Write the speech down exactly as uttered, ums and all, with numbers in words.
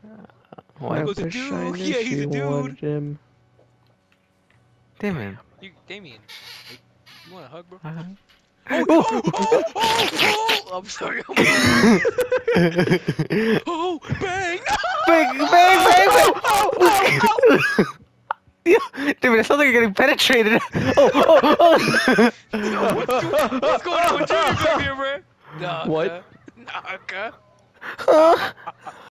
What? Was a wish I dude. knew Yeah, he's she a dude. wanted him. Damien. You, Damien, hey, you want a hug, bro? Uh, Oh, oh, oh, oh, oh! I'm sorry. I'm sorry. Oh, bang! Bang, bang, bang, bang! Oh, Damien, it sounds like you're getting penetrated. Oh, oh, oh! Yo, what's, go- what's going on with Junior back there, bro? Nah, What? cuh. Nah, cuh. Huh?